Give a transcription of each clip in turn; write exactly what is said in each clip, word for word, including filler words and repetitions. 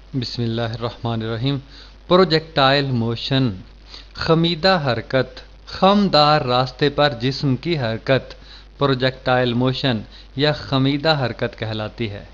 बिस्मिल्लाहिर्रहमानिर्रहीम। Projectile motion, खमीदा हरकत, खमदार रास्ते पर जिस्म की हरकत प्रोजेक्टाइल मोशन या खमीदा हरकत कहलाती है।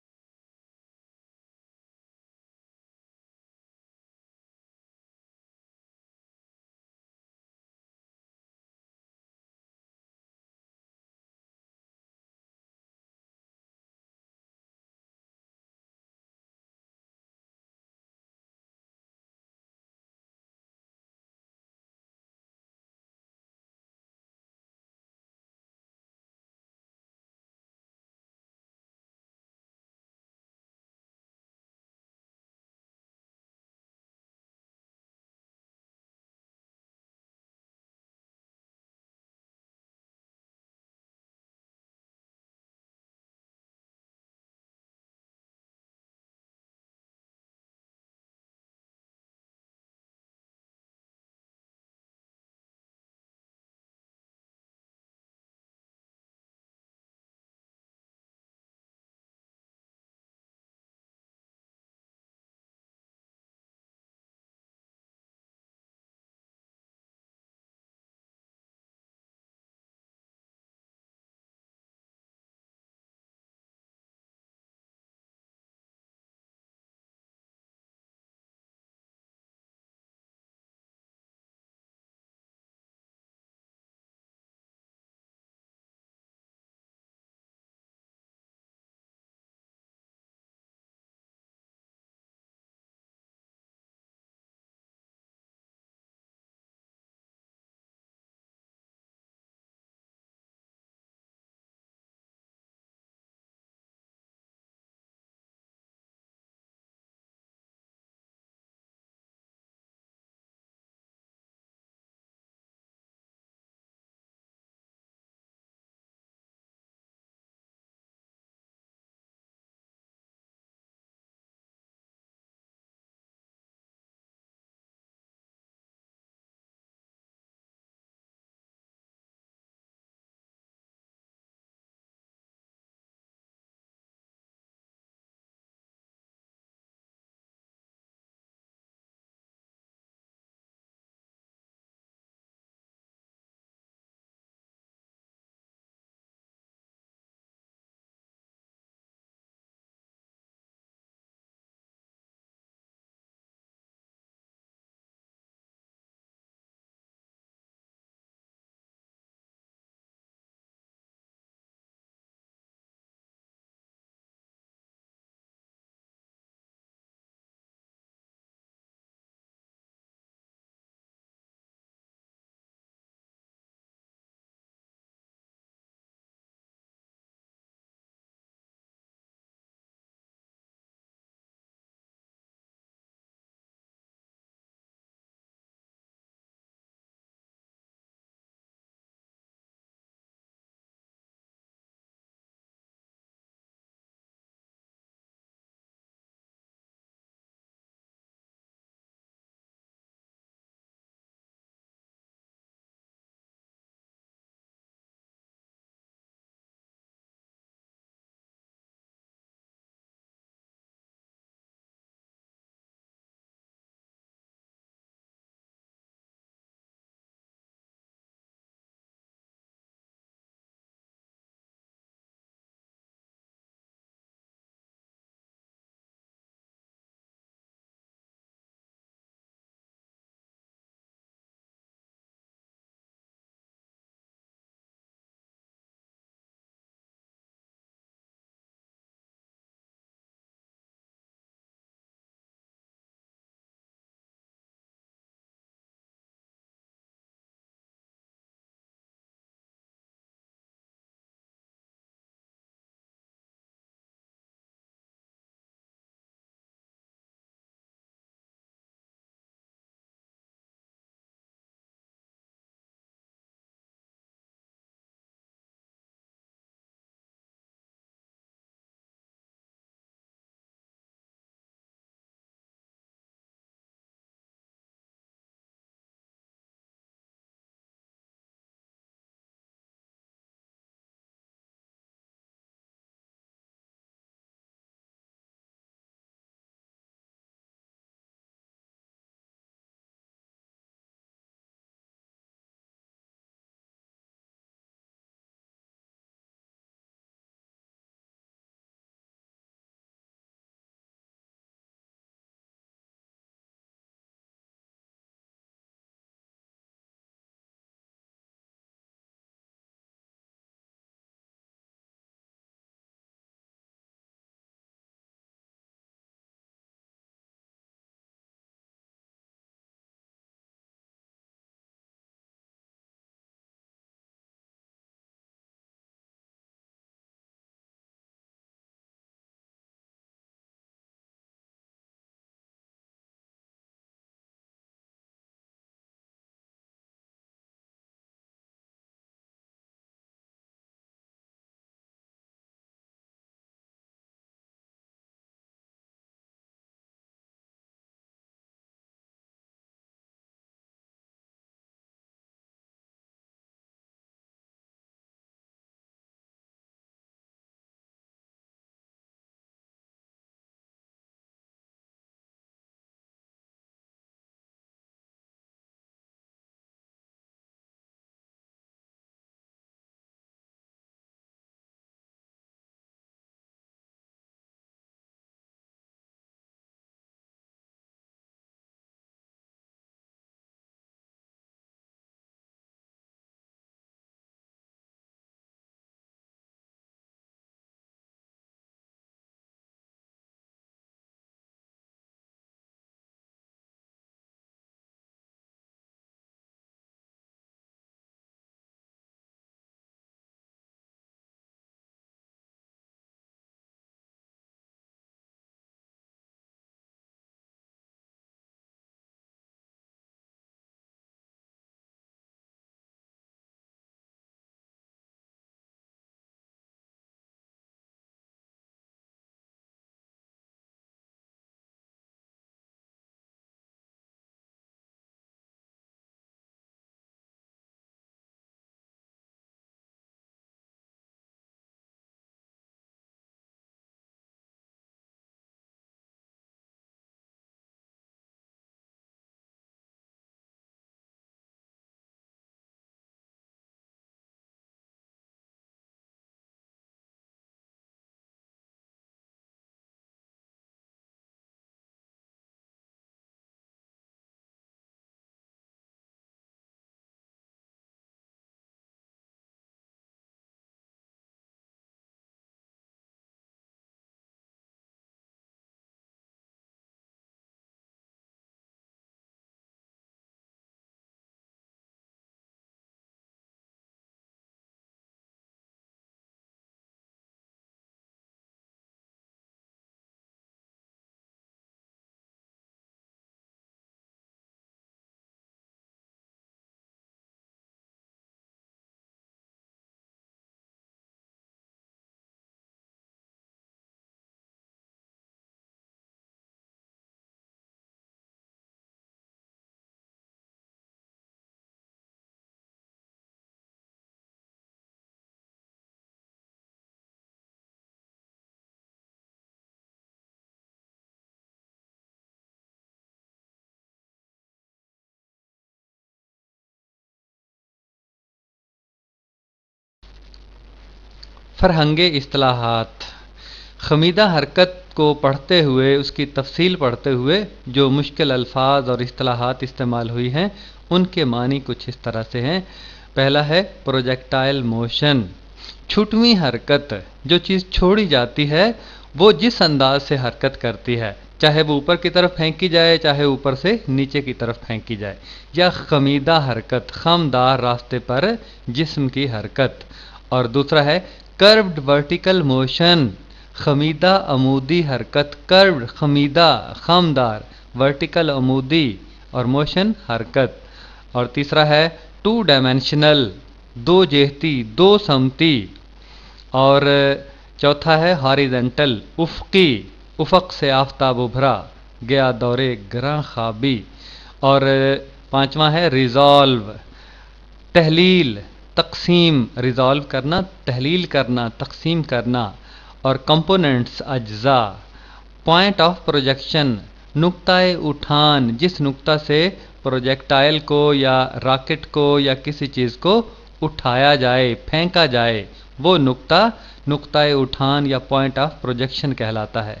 फरहंगे इस्तिलाहात। खमीदा हरकत को पढ़ते हुए, उसकी तफसील पढ़ते हुए जो मुश्किल अल्फाज और इस्तिलाहात इस्तेमाल हुई हैं उनके मानी कुछ इस तरह से हैं। पहला है प्रोजेक्टाइल मोशन, छुटवीं हरकत। जो चीज़ छोड़ी जाती है वो जिस अंदाज से हरकत करती है, चाहे वो ऊपर की तरफ फेंकी जाए चाहे ऊपर से नीचे की तरफ फेंकी जाए, या खमीदा हरकत, खमदार रास्ते पर जिस्म की हरकत। और दूसरा है कर्व्ड वर्टिकल मोशन, खमीदा अमूदी हरकत, कर्व्ड खमीदा खमदार, वर्टिकल अमूदी और मोशन हरकत। और तीसरा है टू डायमेंशनल, दो जेहती दो समती। और चौथा है हॉरिजेंटल, उफ़क़ी, उफ़क़ से आफ़ताब उभरा गया दौरे ग्रां ख़ाबी। और पांचवा है रिज़ॉल्व, तहलील, तक़सीम, रिज़ॉल्व करना, तहलील करना, तक़सीम करना। और कंपोनेंट्स अज्जा, पॉइंट ऑफ प्रोजेक्शन, नुक्ताए उठान, जिस नुक्ता से प्रोजेक्टाइल को या रॉकेट को या किसी चीज़ को उठाया जाए, फेंका जाए, वो नुक्ता नुक्ताए उठान या पॉइंट ऑफ प्रोजेक्शन कहलाता है।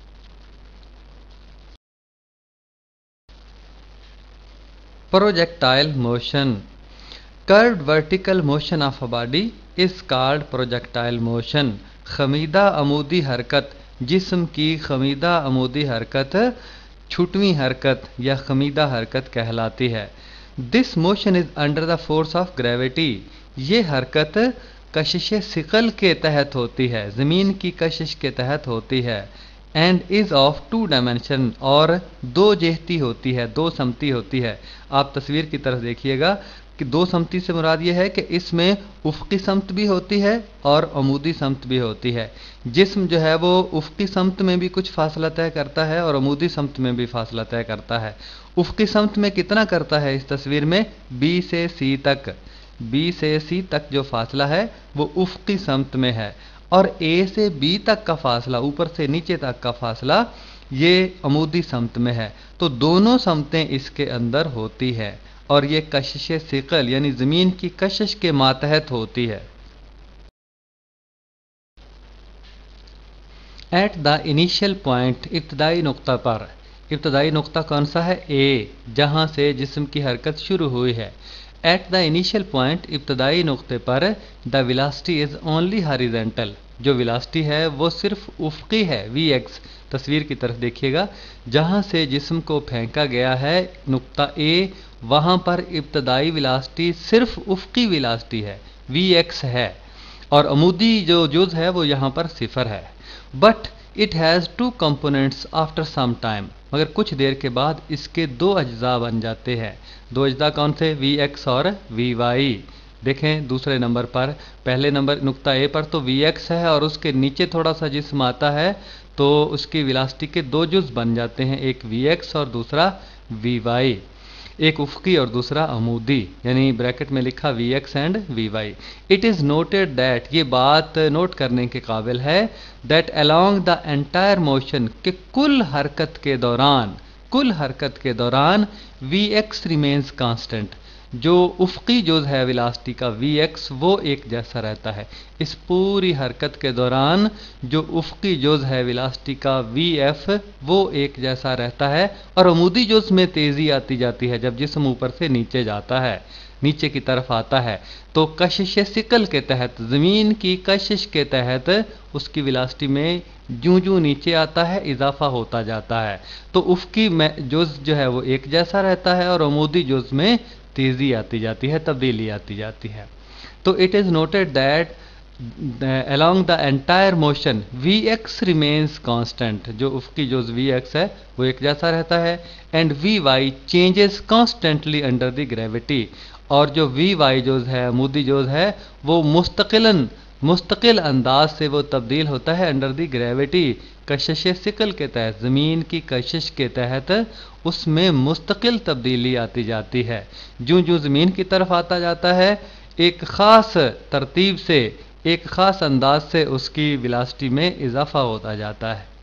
Projectile motion, curved vertical motion of a body is called projectile motion. खमीदा अमूदी हरकत, जिस्म की खमीदा अमूदी हरकत छुटवीं हरकत या खमीदा हरकत कहलाती है। This motion is under the force of gravity, ये हरकत कशिश सिकल के तहत होती है, ज़मीन की कशिश के तहत होती है। And is of two dimension, और दो जेहती होती है, दो समती होती है। आप तस्वीर की तरफ देखिएगा कि दो समती से मुराद ये है कि इसमें उफ़क़ी समत भी होती है और अमूदी समत भी होती है। जिस्म जो है वो उफ़क़ी समत में भी कुछ फासला तय करता है और अमूदी समत में भी फासला तय करता है। उफ़क़ी समत में कितना करता है, इस तस्वीर में बी से सी तक, बी से सी तक जो फासला है वो उफ़क़ी समत में है, और ए से बी तक का फासला, ऊपर से नीचे तक का फासला, ये अमूदी समत में है। तो दोनों समतें इसके अंदर होती है और ये कशिश सिकल यानी ज़मीन की कशिश के मातहत होती है। एट द इनिशियल पॉइंट, इब्तदाई नुक्ता पर, इब्तदाई नुक्ता कौन सा है, ए, जहाँ से जिस्म की हरकत शुरू हुई है। एट द इनिशियल पॉइंट, इब्तदाई नुक्ते पर, the velocity is only horizontal, जो वेलोसिटी है वो सिर्फ उफ़क़ी है, वी एक्स। तस्वीर की तरफ देखिएगा, जहाँ से जिस्म को फेंका गया है नुक्ता ए, वहाँ पर इब्तदाई वेलोसिटी सिर्फ उफ़क़ी वेलोसिटी है, वी एक्स है, और अमूदी जो जुज़ है वो यहाँ पर सिफर है। But it has two components after some time, मगर कुछ देर के बाद इसके दो अज्जा बन जाते हैं। दो अज्जा कौन से, वी एक्स और वी वाई। देखें दूसरे नंबर पर, पहले नंबर नुक्ता ए पर तो वी एक्स है और उसके नीचे थोड़ा सा जिस्म आता है तो उसकी वेलोसिटी के दो जुज़ बन जाते हैं, एक वी एक्स और दूसरा वी वाई, एक उफ़क़ी और दूसरा अमूदी, यानी ब्रैकेट में लिखा V X and V Y. It is noted that, ये बात नोट करने के काबिल है, that along the entire motion, के कुल हरकत के दौरान, कुल हरकत के दौरान वी एक्स रिमेन्स कांस्टेंट, जो उफ़क़ी जुज़ है वेलोसिटी का वी एक्स वो एक जैसा रहता है। इस पूरी हरकत के दौरान जो उफ़क़ी जुज़ है वेलोसिटी का वी एफ वो एक जैसा रहता है, और अमूदी जुज़ में तेज़ी आती जाती है जब जिस्म ऊपर से नीचे जाता है, नीचे की तरफ आता है, तो कशिश सिकल के तहत, ज़मीन की कशिश के तहत उसकी वेलोसिटी में जूं जूं नीचे आता है इजाफा होता जाता है। तो उफ़क़ी जुज़ जो है वो एक जैसा रहता है और अमूदी जुज़ में तेज़ी आती जाती है, तब्दीली आती जाती है। तो it is noted that along the entire motion V X remains constant, जो उफ़क़ी जो वी एक्स है वो एक जैसा रहता है, and V Y changes constantly under the gravity, और जो वी वाई जो है अमूदी जो है वो मुस्तकिलन मुस्तकिल अंदाज से वो तब्दील होता है अंडर दी ग्रेविटी, कशिश सिकल के तहत, ज़मीन की कशिश के तहत उसमें मुस्तकिल तब्दीली आती जाती है। जो जो ज़मीन की तरफ आता जाता है एक ख़ास तरतीब से, एक ख़ास अंदाज से उसकी वेलोसिटी में इजाफा होता जाता है।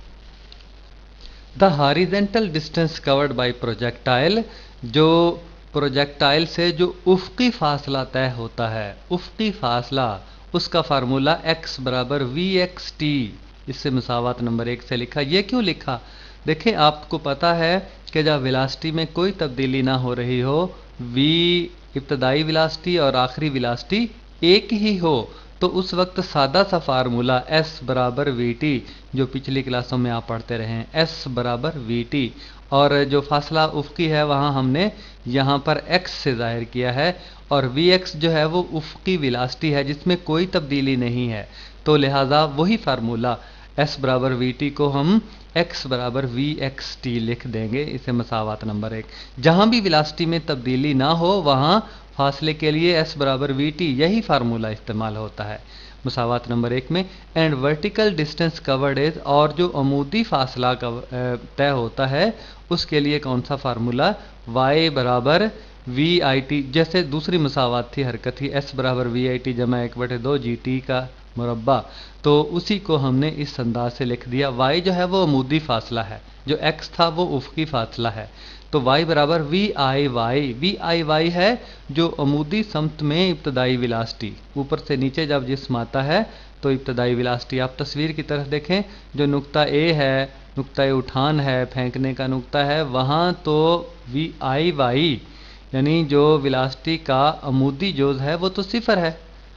The horizontal distance covered by projectile, जो प्रोजेक्टाइल से जो उफ़क़ी फासला तय होता है, उफ़क़ी फासला, उसका फार्मूला x बराबर वी एक्स टी, इससे मुसावात नंबर एक से लिखा। ये क्यों लिखा? देखें, आपको पता है कि जब वेलोसिटी में कोई तब्दीली ना हो रही हो, v इब्तदाई वेलोसिटी और आखिरी वेलोसिटी एक ही हो, तो उस वक्त सादा सा फार्मूला s बराबर वी टी, जो पिछली क्लासों में आप पढ़ते रहे हैं, s बराबर वी टी, और जो फासला उफ़क़ी है वहाँ हमने यहाँ पर x से ज़ाहिर किया है, और vx जो है वो उफ़क़ी वेलोसिटी है जिसमें कोई तब्दीली नहीं है, तो लिहाजा वही फार्मूला s बराबर वी टी को हम x बराबर वी एक्स टी लिख देंगे। इसे मसावात नंबर एक। जहाँ भी वेलोसिटी में तब्दीली ना हो वहाँ फासले के लिए s बराबर वी टी, यही फार्मूला इस्तेमाल होता है मुसावात नंबर एक में। And vertical distance covered is, और जो अमूदी फासला तय होता है उसके लिए कौन सा फार्मूला, y बराबर वी आई टी, जैसे दूसरी मुसावात थी, हरकत थी s बराबर वी आई टी जमा एक बटे दो जी टी का मुरब्बा, तो उसी को हमने इस अंदाज से लिख दिया। y जो है वो अमूदी फासला है, जो x था वो उफ़क़ी फासला है, तो y बराबर V I Y, V I Y है जो अमूदी समत में इब्तदाई वेलोसिटी, ऊपर से नीचे जब जिस्म आता है तो इब्तदाई वेलोसिटी। आप तस्वीर की तरफ देखें, जो नुक्ता ए है, नुक्ता ए उठान है, फेंकने का नुक्ता है, वहाँ तो वी आई वाई यानी जो वेलोसिटी का अमूदी जोज है वो तो सिफर है,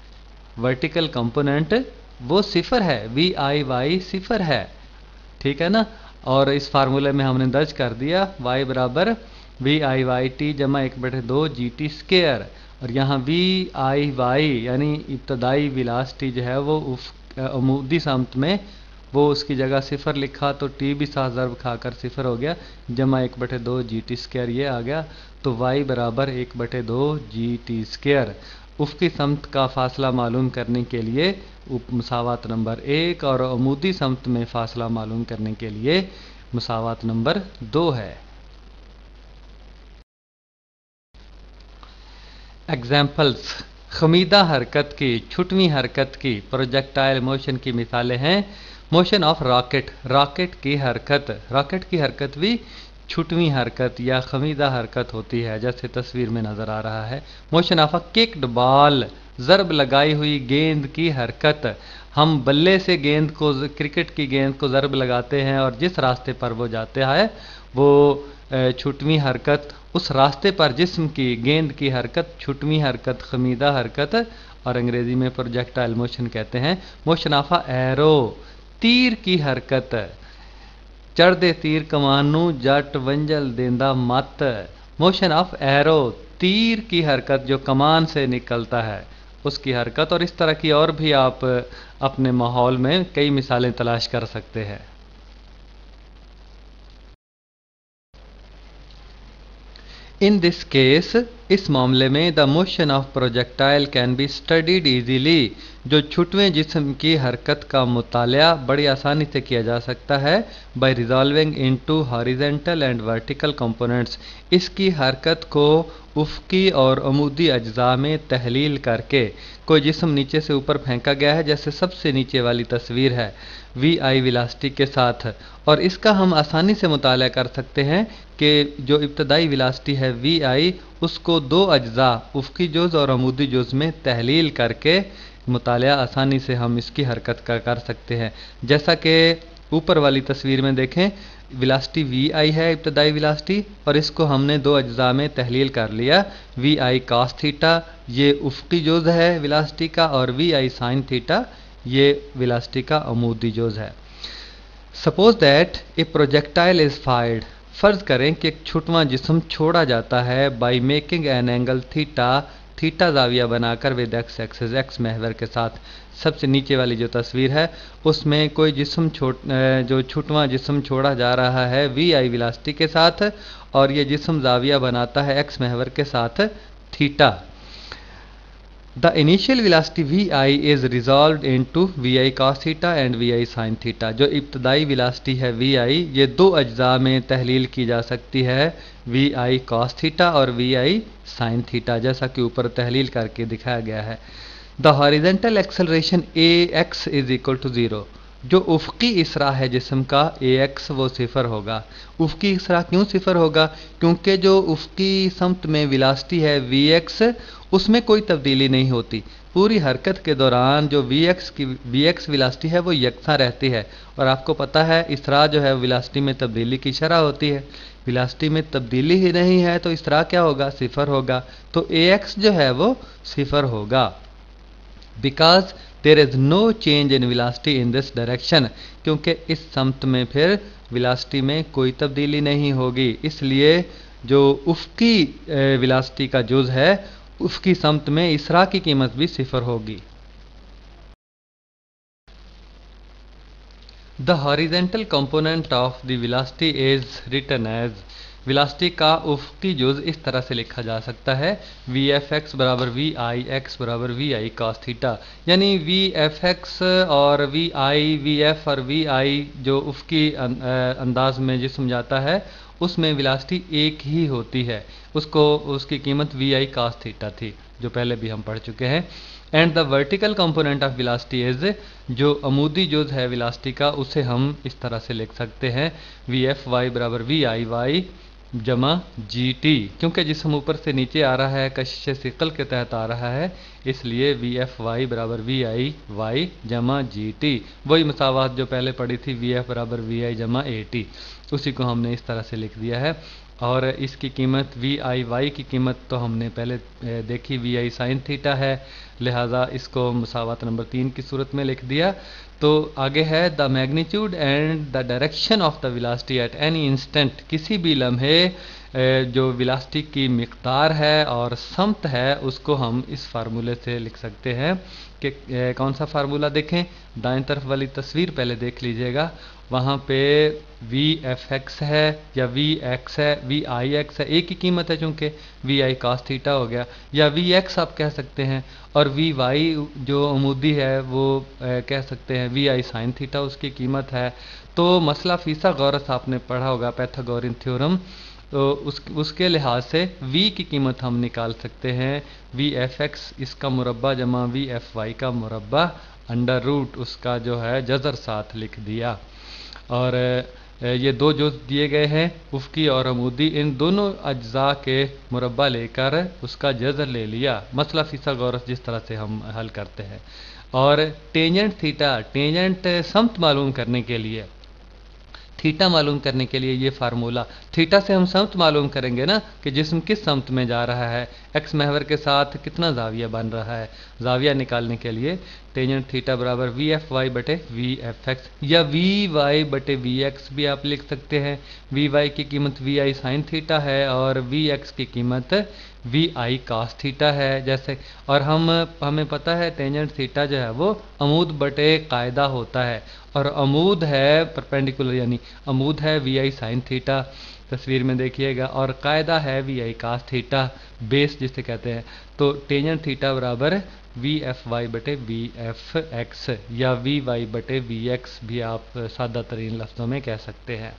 वर्टिकल कंपोनेंट वो सिफर है, वी आई वाई सिफर है, ठीक है ना। और इस फार्मूले में हमने दर्ज कर दिया y बराबर वी आई वाई टी जमा एक बटे दो जी टी स्केयर, और यहाँ वी आई वाई यानी इब्तदाई वेलोसिटी जो है वो अमूदी समत में, वो उसकी जगह सिफर लिखा तो टी भी साथ ज़र्ब खाकर सिफर हो गया, जमा एक बटे दो जी टी स्केयर ये आ गया, तो y बराबर एक बटे दो जी टी स्केयर। उफ़क़ी समत का फासला मालूम करने के लिए मुसावात नंबर एक, और अमूदी समत में फासला मालूम करने के लिए मुसावात नंबर दो है। एग्जाम्पल्स, खमीदा हरकत की, छुटवी हरकत की, प्रोजेक्टाइल मोशन की मिसालें हैं। मोशन ऑफ रॉकेट, रॉकेट की हरकत, रॉकेट की हरकत भी छुटवी हरकत या खमीदा हरकत होती है, जैसे तस्वीर में नज़र आ रहा है। Motion of a kicked ball, ज़रब लगाई हुई गेंद की हरकत, हम बल्ले से गेंद को, क्रिकेट की गेंद को ज़रब लगाते हैं और जिस रास्ते पर वो जाते हैं वो छुटवी हरकत, उस रास्ते पर जिस्म की गेंद की हरकत छुटवी हरकत, खमीदा हरकत, और अंग्रेज़ी में प्रोजेक्टाइल मोशन कहते हैं। मोशन ऑफ अ एरो, तीर की हरकत, चढ़ दे तीर कमानू जट वंजल देंदा मत। मोशन ऑफ एरो, तीर की हरकत जो कमान से निकलता है उसकी हरकत, और इस तरह की और भी आप अपने माहौल में कई मिसालें तलाश कर सकते हैं। इन दिस केस, इस मामले में the motion of projectile can be studied easily, जो छुटवें जिस्म की हरकत का मुताला बड़ी आसानी से किया जा सकता है, by resolving into horizontal and vertical components, इसकी हरकत को उफ़क़ी और अमूदी अज्जा में तहलील करके। कोई जिस्म नीचे से ऊपर फेंका गया है, जैसे सबसे नीचे वाली तस्वीर है, वी आई वेलोसिटी के साथ, और इसका हम आसानी से मुताला कर सकते हैं कि जो इब्तदाई वेलोसिटी है वी आई, उसको दो अज्जा उफ़क़ी जोज़ और अमूदी जोज़ में तहलील करके मुताला आसानी से हम इसकी हरकत का कर सकते हैं। जैसा कि ऊपर वाली तस्वीर में देखें, वेलोसिटी वी आई है इब्तदाई वेलोसिटी, और इसको हमने दो अज्जा में तहलील कर लिया, वी आई कॉस थीटा ये उफ़क़ी जोज़ है वेलोसिटी का, और वी आई साइन थीटा ये वेलोसिटी का अमूदी जोज़ है। Suppose that a projectile is fired, फ़र्ज़ करें कि एक छुटवा जिस्म छोड़ा जाता है by making an angle theta, theta जाविया बनाकर विद एक्स एक्सिस, एक्स महवर के साथ। सबसे नीचे वाली जो तस्वीर है उसमें कोई जिस्म छोड़ जो छुटवा जिस्म छोड़ा जा रहा है वी आई वेलोसिटी के साथ, और ये जिस्म जाविया बनाता है एक्स महवर के साथ theta. The initial velocity V I is resolve into V I cos theta and V I sine theta, जो इब्तदाई वेलोसिटी है वी आई ये दो अज्जा में तहलील की जा सकती है, वी आई कॉस थीटा और वी आई साइन थीटा, जैसा कि ऊपर तहलील करके दिखाया गया है। The horizontal acceleration A X is equal to zero, जो उफ़क़ी इसरा है जिस्म का ए एक्स वो सिफर होगा। उफ़क़ी इसरा क्यों सिफर होगा? क्योंकि जो उफ़क़ी समत में विलासिटी है वी एक्स, उसमें कोई तब्दीली नहीं होती। पूरी हरकत के दौरान जो वी एक्स की वी एक्स विलासिटी है वो यकसा रहती है। और आपको पता है इसरा जो है विलासिटी में तब्दीली की शरह होती है। विलासिटी में तब्दीली ही नहीं है तो इसरा क्या होगा? सिफर होगा। तो ए एक्स जो है वो सिफर होगा। Because there is no change in velocity in this direction, क्योंकि इस समत में फिर विलासिटी में कोई तब्दीली नहीं होगी, इसलिए जो उफ़क़ी विलासिटी का जुज़ है उफ़क़ी समत में इसरा की कीमत भी सिफर होगी। The horizontal component of the velocity is written as, velocity का उफ़क़ी जुज़ इस तरह से लिखा जा सकता है वी एफ एक्स बराबर वी आई एक्स बराबर वी आई कॉस थीटा, यानी वी एफ एक्स और वी आई वी एफ और वी आई जो उफ़क़ी अंदाज में जिस्म जाता है उसमें वेलोसिटी एक ही होती है, उसको उसकी कीमत वी आई कॉस थीटा थी जो पहले भी हम पढ़ चुके हैं। And the vertical component of velocity is, जो अमूदी जुज़ है वेलोसिटी का उसे हम इस तरह से लिख सकते हैं वी एफ वाई बराबर वी आई वाई जमा जी टी, क्योंकि जिस्म ऊपर से नीचे आ रहा है कशिश सिकल के तहत आ रहा है, इसलिए वी एफ वाई बराबर वी आई वाई जमा जी टी। वही मसावात जो पहले पढ़ी थी वी एफ बराबर वी आई जमा ए टी, उसी को हमने इस तरह से लिख दिया है। और इसकी कीमत वी आई वाई की कीमत तो हमने पहले देखी वी आई साइन थीटा है, लिहाजा इसको मसावत नंबर तीन की सूरत में लिख दिया। तो आगे है the magnitude and the direction of the velocity at any instant, किसी भी लम्हे जो वेलोसिटी की मिक़दार है और समत है उसको हम इस फार्मूले से लिख सकते हैं कि कौन सा फार्मूला देखें, दाएं तरफ वाली तस्वीर पहले देख लीजिएगा, वहाँ पे वी एफ एक्स है या वी एक्स है, वी आई एक्स है, एक ही कीमत है चूँकि वी आई कॉस थीटा हो गया, या वी एक्स आप कह सकते हैं, और वी वाई जो अमूदी है वो ए, कह सकते हैं वी आई साइन थीटा उसकी कीमत है। तो मसला फिसागोरस आपने पढ़ा होगा पाइथागोरियन थ्योरम, तो उस उसके लिहाज से v की कीमत हम निकाल सकते हैं वी एफ एक्स इसका मुरब्बा जमा वी एफ वाई का मुरब्बा अंडर रूट उसका जो है जज़र साथ लिख दिया। और ये दो जो दिए गए हैं उफ़क़ी और अमूदी, इन दोनों अज्जा के मुरब्बा लेकर उसका जज़र ले लिया, मसला फिसागोरस जिस तरह से हम हल करते हैं। और टेंजेंट थीटा, टेंजेंट समत मालूम करने के लिए, थीटा मालूम करने के लिए ये फार्मूला, थीटा से हम समत मालूम करेंगे ना कि जिस्म किस समत में जा रहा है, एक्स महवर के साथ कितना जाविया बन रहा है, जाविया निकालने के लिए टेंजेंट थीटा बराबर वी एफ वाई बटे वी एफ एक्स या वी वाई बटे वी एक्स भी आप लिख सकते हैं। वी वाई की कीमत वी आई साइन थीटा है और वी एक्स की कीमत वी आई कास थीटा है जैसे। और हम हमें पता है टेंजेंट थीटा जो है वो अमूद बटे कायदा होता है, और अमूद है परपेंडिकुलर, यानी अमूद है वी आई साइन थीटा, तस्वीर में देखिएगा, और कायदा है V I cos theta, base जिसे कहते हैं। तो टेंजेंट थीटा बराबर वी एफ वाई बटे वी एफ एक्स या वी वाई बटे वी एक्स भी आप सादा तरीन लफ्ज़ों में कह सकते हैं।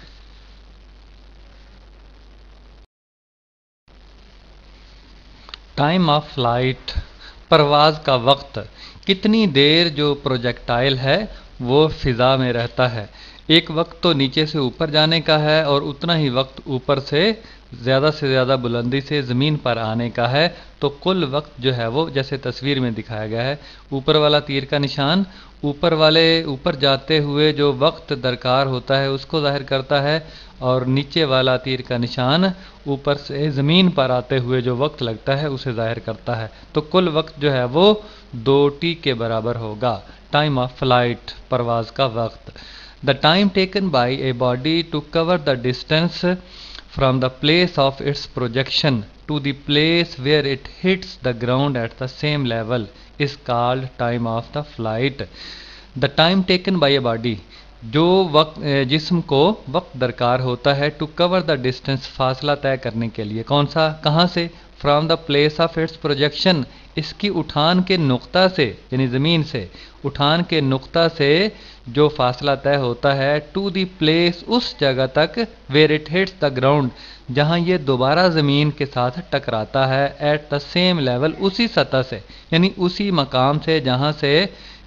टाइम ऑफ फ्लाइट, परवाज़ का वक्त, कितनी देर जो प्रोजेक्टाइल है वो फ़िज़ा में रहता है। एक वक्त तो नीचे से ऊपर जाने का है और उतना ही वक्त ऊपर से ज़्यादा से ज़्यादा बुलंदी से ज़मीन पर आने का है। तो कुल वक्त जो है वो जैसे तस्वीर में दिखाया गया है, ऊपर वाला तीर का निशान ऊपर वाले ऊपर जाते हुए जो वक्त दरकार होता है उसको ज़ाहिर करता है, और नीचे वाला तीर का निशान ऊपर से ज़मीन पर आते हुए जो वक्त लगता है उसे ज़ाहिर करता है। तो कुल वक्त जो है वो दो टी के बराबर होगा। टाइम ऑफ फ्लाइट, परवाज़ का वक्त। The time taken by a body to cover the distance from the place of its projection to the place where it hits the ground at the same level is called time of the flight. The time taken by a body, जो वक्त जिस्म को वक्त दरकार होता है to cover the distance, फासला तय करने के लिए, कौन सा, कहाँ से, from the place of its projection, इसकी उठान के नुक्ता से, यानी ज़मीन से, उठान के नुक्ता से जो फासला तय होता है, टू द प्लेस, उस जगह तक, where it hits the ground, जहाँ ये दोबारा ज़मीन के साथ टकराता है, एट द सेम लेवल, उसी सतह से, यानी उसी मकाम से जहाँ से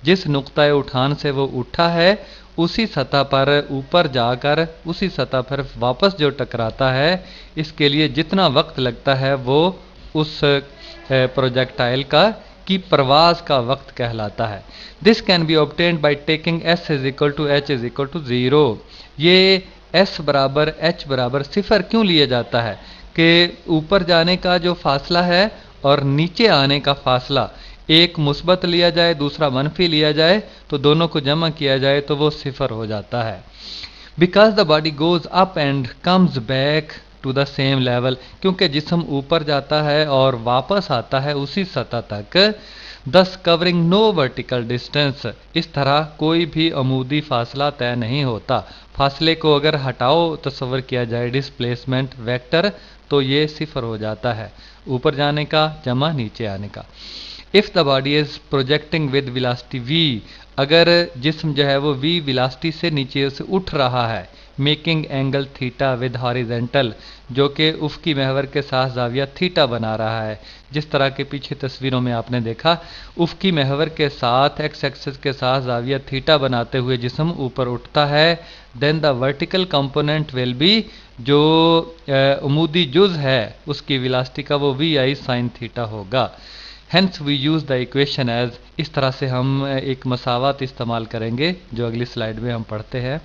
जिस नुक्ता उठान से वो उठा है उसी सतह पर ऊपर जाकर उसी सतह पर वापस जो टकराता है, इसके लिए जितना वक्त लगता है वो उस प्रोजेक्टाइल का की प्रवास का वक्त कहलाता है। This can be obtained by taking S is equal to H is equal to zero. ये एस बराबर एच बराबर सिफर क्यों लिया जाता है कि ऊपर जाने का जो फासला है और नीचे आने का फासला, एक मुस्बत लिया जाए दूसरा मनफी लिया जाए तो दोनों को जमा किया जाए तो वो सिफर हो जाता है। Because the body goes up and comes back to the same level, क्योंकि जिस्म ऊपर जाता है और वापस आता है उसी सतह तक, दस कवरिंग नो वर्टिकल डिस्टेंस, इस तरह कोई भी अमूदी फासला तय नहीं होता। फासले को अगर हटाओ तस्वर किया जाए डिस्प्लेसमेंट वेक्टर तो ये सिफर हो जाता है, ऊपर जाने का जमा नीचे आने का। If the body is projecting with velocity v, अगर जिस्म जो है वो v वेलोसिटी से नीचे से उठ रहा है, making angle theta with horizontal, जो कि उफ़की महवर के साथ जाविया थीटा बना रहा है। जिस तरह के पीछे तस्वीरों में आपने देखा, उफ़की महवर के साथ एक्स एक्सिस के साथ जाविया थीटा बनाते हुए जिस्म ऊपर उठता है, then the vertical component will be, जो उमूदी जुज़ है उसकी वेलोसिटी का वो वी आई साइन थीटा होगा। Hence we use the equation as, इस तरह से हम एक मसावत इस्तेमाल करेंगे जो अगली स्लाइड में हम पढ़ते हैं।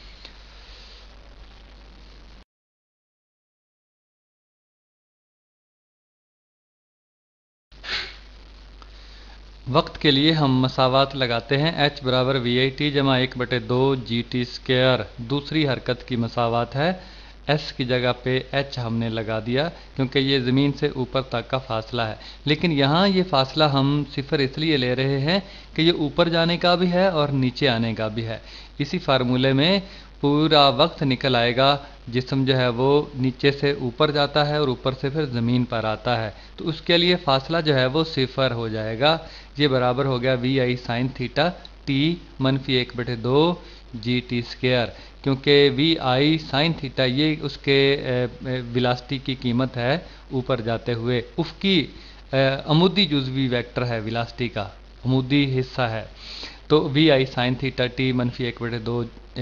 वक्त के लिए हम मसावत लगाते हैं, h बराबर वी आई टी जमा एक बटे दो जी टी स्क्वायर। दूसरी हरकत की मसावत है, s की जगह पे h हमने लगा दिया क्योंकि ये ज़मीन से ऊपर तक का फासला है। लेकिन यहाँ ये फासला हम सिफर इसलिए ले रहे हैं कि ये ऊपर जाने का भी है और नीचे आने का भी है। इसी फार्मूले में पूरा वक्त निकल आएगा, जिस्म जो है वो नीचे से ऊपर जाता है और ऊपर से फिर ज़मीन पर आता है, तो उसके लिए फासला जो है वो सिफर हो जाएगा। ये बराबर हो गया V I sine theta T मनफी एक बटे दो जी टी स्क्वायर, क्योंकि वी आई साइन थीटा ये उसके वेलोसिटी की कीमत है ऊपर जाते हुए। उफ़की अमूदी जुज़वी वेक्टर है, वेलोसिटी का अमूदी हिस्सा है, तो V I sine theta T मनफी एक बटे दो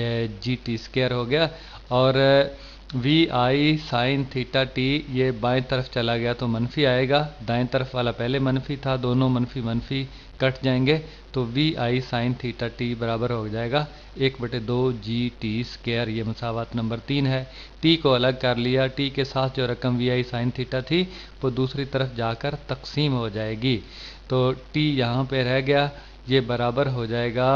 जी टी स्क्वायर हो गया। और V I sine theta T ये बाएं तरफ चला गया तो मनफी आएगा, दाएं तरफ वाला पहले मनफी था, दोनों मनफी मनफी कट जाएंगे, तो V I sine theta T बराबर हो जाएगा एक बटे दो जी टी स्क्वायर। ये मसावत नंबर तीन है। टी को अलग कर लिया, टी के साथ जो रकम वी आई साइन थीटा थी वो दूसरी तरफ जाकर तकसीम हो जाएगी, तो टी यहाँ पे रह गया, ये बराबर हो जाएगा,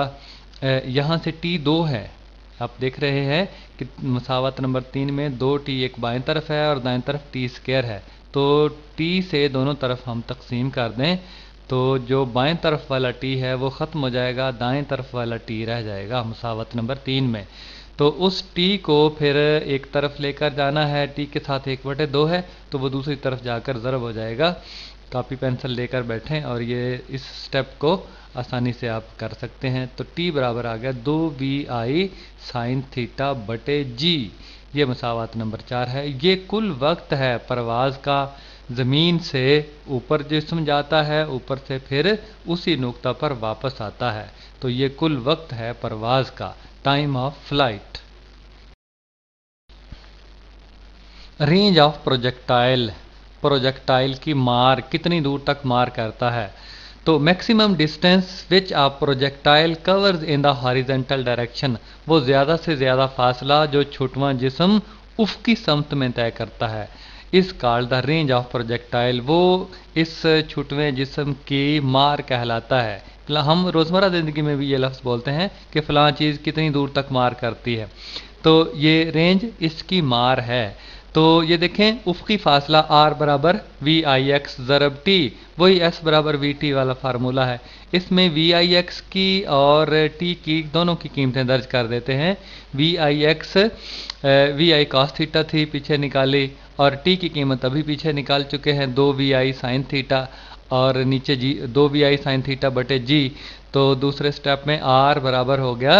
यहाँ से टी दो है, आप देख रहे हैं कि मसावत नंबर तीन में दो टी एक बाएं तरफ है और दाएं तरफ टी स्क्वायर है, तो टी से दोनों तरफ हम तकसीम कर दें तो जो बाएं तरफ वाला टी है वो ख़त्म हो जाएगा, दाएं तरफ वाला टी रह जाएगा मसावत नंबर तीन में। तो उस टी को फिर एक तरफ लेकर जाना है, टी के साथ एक बटे दो है तो वो दूसरी तरफ जाकर ज़रब हो जाएगा। कॉपी पेंसिल लेकर बैठें और ये इस स्टेप को आसानी से आप कर सकते हैं। तो टी बराबर आ गया दो वी आई साइन थीटा बटे जी, ये मसावत नंबर चार है। ये कुल वक्त है परवाज़ का, ज़मीन से ऊपर जिस्म जाता है, ऊपर से फिर उसी नुक्ता पर वापस आता है, तो ये कुल वक्त है परवाज़ का, time of flight. Range of projectile, projectile की मार कितनी दूर तक मार करता है। तो maximum distance which a projectile covers in the horizontal direction, वो ज़्यादा से ज़्यादा फासला जो छुटवां जिस्म उफ़की समत में तय करता है, is called the range of projectile, वो इस छुटवें जिस्म की मार कहलाता है। हम रोज़मर्रा ज़िंदगी में भी ये लफ्ज़ बोलते हैं कि फ़लाँ चीज़ कितनी दूर तक मार करती है, तो ये रेंज इसकी मार है। तो ये देखें उफ़की फासला r बराबर वी आई एक्स ज़रब टी, वही s बराबर वी टी वाला फार्मूला है। इसमें वी आई एक्स की और t की दोनों की कीमतें दर्ज कर देते हैं। V I X V I cos theta थी, पीछे निकाली, और t की कीमत अभी पीछे निकाल चुके हैं दो वी आई साइन थीटा, और नीचे जी दो वी आई साइन थीटा बटे जी। तो दूसरे स्टेप में r बराबर हो गया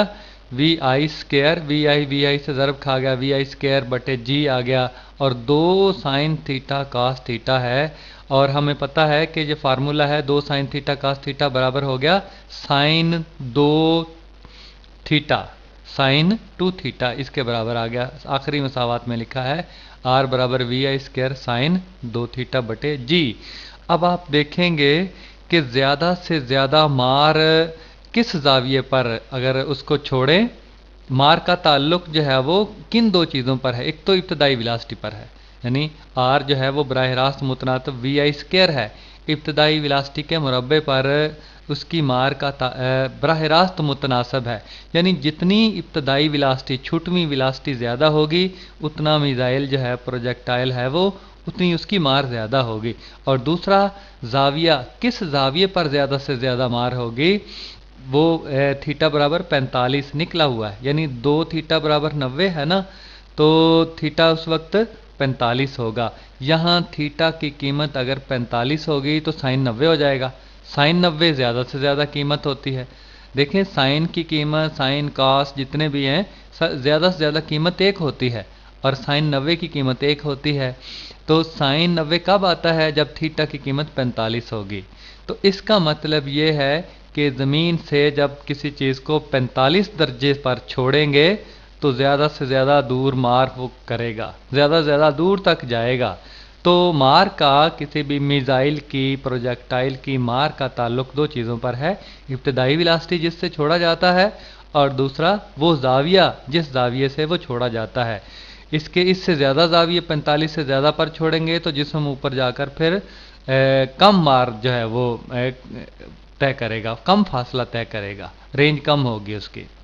V I square, V I V I से ज़रब खा गया, वी आई स्केयर बटे जी आ गया, और दो साइन थीटा कास थीटा है, और हमें पता है कि जो फार्मूला है दो साइन थीटा कास थीटा बराबर हो गया साइन दो थीटा, साइन टू थीटा इसके बराबर आ गया। आखिरी मसावात में लिखा है आर बराबर वी आई स्केयर साइन दो थीटा बटे जी। अब आप देखेंगे कि ज़्यादा से ज़्यादा मार किस जाविये पर, अगर उसको छोड़ें, मार का ताल्लुक जो है वो किन दो चीज़ों पर है। एक तो इब्तदाई विलासिटी पर है, यानी आर जो है वो बराह रास्त मुतनासिब वी आई स्केयर है, इब्तदाई विलासिटी के मुरब्बे पर उसकी मार का बराह रास्त मुतनासिब है, यानी जितनी इब्तदाई विलासिटी छुटवीं विलासिटी ज़्यादा होगी उतना मिज़ाइल जो है प्रोजेक्टाइल है वो उतनी उसकी मार ज़्यादा होगी। और दूसरा जाविया, किस जाविये पर ज़्यादा से ज़्यादा मार होगी, वो थीटा बराबर पैंतालीस निकला हुआ है, यानी दो थीटा बराबर नब्बे है ना, तो थीटा उस वक्त पैंतालीस होगा। यहाँ थीटा की कीमत अगर पैंतालीस होगी तो साइन नब्बे हो जाएगा। साइन नब्बे ज़्यादा से ज़्यादा कीमत होती है। देखें साइन की कीमत, साइन कास जितने भी हैं, ज़्यादा से ज़्यादा कीमत एक होती है और साइन नब्बे की कीमत एक होती है। तो साइन नब्बे कब आता है, जब थीटा की कीमत पैंतालीस होगी। तो इसका मतलब ये है कि ज़मीन से जब किसी चीज़ को पैंतालीस दर्जे पर छोड़ेंगे तो ज़्यादा से ज़्यादा दूर मार वो करेगा, ज़्यादा से ज़्यादा दूर तक जाएगा। तो मार का, किसी भी मिज़ाइल की, प्रोजेक्टाइल की मार का ताल्लुक दो चीज़ों पर है, इब्तदाई विलासिटी जिससे छोड़ा जाता है और दूसरा वो जाविया जिस जाविये से वो छोड़ा जाता है। इसके इससे ज़्यादा जाविये पैंतालीस से ज़्यादा पर छोड़ेंगे तो जिस्म ऊपर जाकर फिर ए, कम मार जो है वो तय करेगा, कम फासला तय करेगा, रेंज कम होगी उसकी।